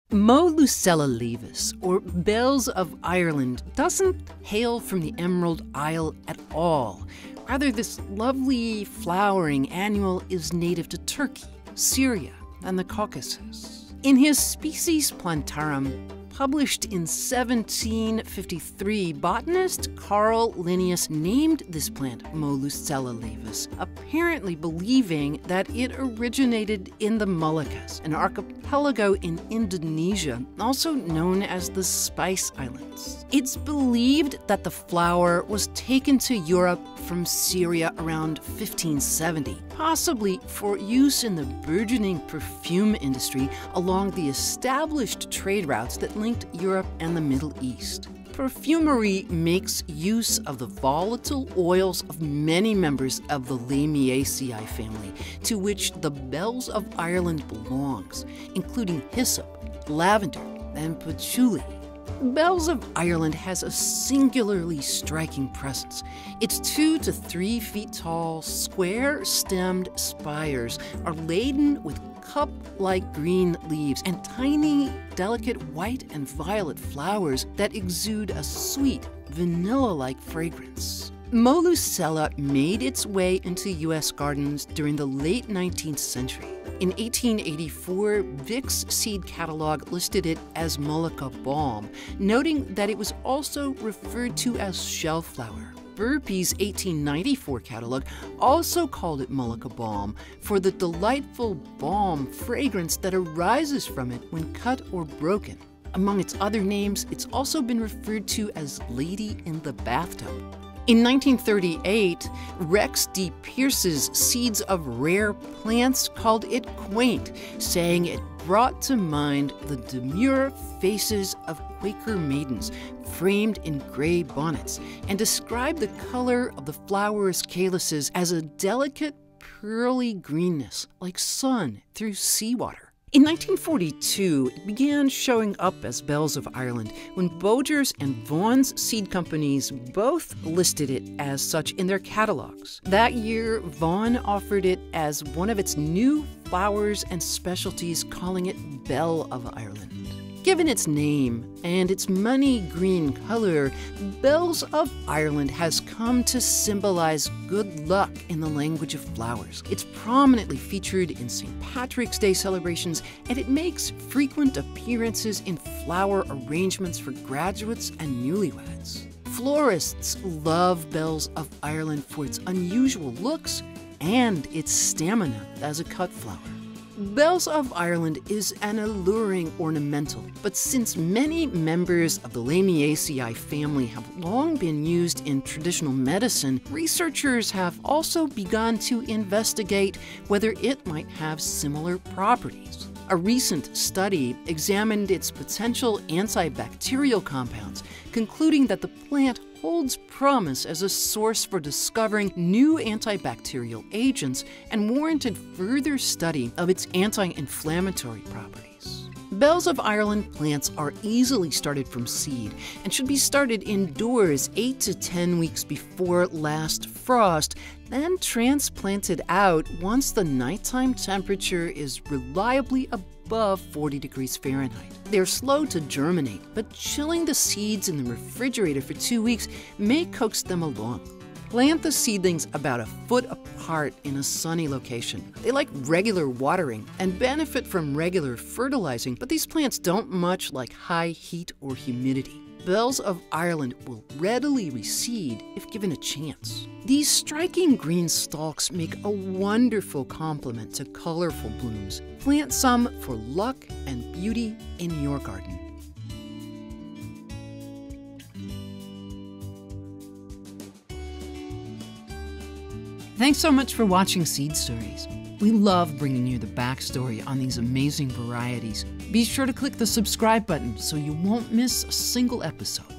Molucella laevis, or bells of Ireland, doesn't hail from the Emerald Isle at all. Rather, this lovely flowering annual is native to Turkey, Syria, and the Caucasus. In his Species Plantarum, published in 1753, botanist Carl Linnaeus named this plant Molucella laevis, apparently believing that it originated in the Moluccas, an archipelago in Indonesia, also known as the Spice Islands. It's believed that the flower was taken to Europe from Syria around 1570, possibly for use in the burgeoning perfume industry along the established trade routes that linked Europe and the Middle East. Perfumery makes use of the volatile oils of many members of the Lamiaceae family, to which the bells of Ireland belongs, including hyssop, lavender, and patchouli. Bells of Ireland has a singularly striking presence. Its 2 to 3 feet tall, square-stemmed spires are laden with cup-like green leaves and tiny, delicate white and violet flowers that exude a sweet, vanilla-like fragrance. Molucella made its into U.S. gardens during the late 19th century. In 1884, Vic's seed catalog listed it as Mullica balm, noting that it was also referred to as shellflower. Burpee's 1894 catalog also called it Mullica balm for the delightful balm fragrance that arises from it when cut or broken. Among its other names, it's also been referred to as Lady in the Bathtub. In 1938, Rex D. Pierce's Seeds of Rare Plants called it quaint, saying it brought to mind the demure faces of Quaker maidens framed in gray bonnets, and described the color of the flower's calyces as a delicate pearly greenness like sun through seawater. In 1942, it began showing up as Bells of Ireland when Bodger's and Vaughan's seed companies both listed it as such in their catalogs. That year, Vaughan offered it as one of its new flowers and specialties, calling it Bell of Ireland. Given its name and its money green color, Bells of Ireland has come to symbolize good luck in the language of flowers. It's prominently featured in St. Patrick's Day celebrations, and it makes frequent appearances in flower arrangements for graduates and newlyweds. Florists love Bells of Ireland for its unusual looks and its stamina as a cut flower. Bells of Ireland is an alluring ornamental, but since many members of the Lamiaceae family have long been used in traditional medicine, researchers have also begun to investigate whether it might have similar properties. A recent study examined its potential antibacterial compounds, concluding that the plant holds promise as a source for discovering new antibacterial agents and warranted further study of its anti-inflammatory properties. Bells of Ireland plants are easily started from seed and should be started indoors 8 to 10 weeks before last frost, then transplanted out once the nighttime temperature is reliably above 40 degrees Fahrenheit. They're slow to germinate, but chilling the seeds in the refrigerator for 2 weeks may coax them along. Plant the seedlings about a foot apart in a sunny location. They like regular watering and benefit from regular fertilizing, but these plants don't much like high heat or humidity. Bells of Ireland will readily reseed if given a chance. These striking green stalks make a wonderful complement to colorful blooms. Plant some for luck and beauty in your garden. Thanks so much for watching Seed Stories. We love bringing you the backstory on these amazing varieties. Be sure to click the subscribe button so you won't miss a single episode.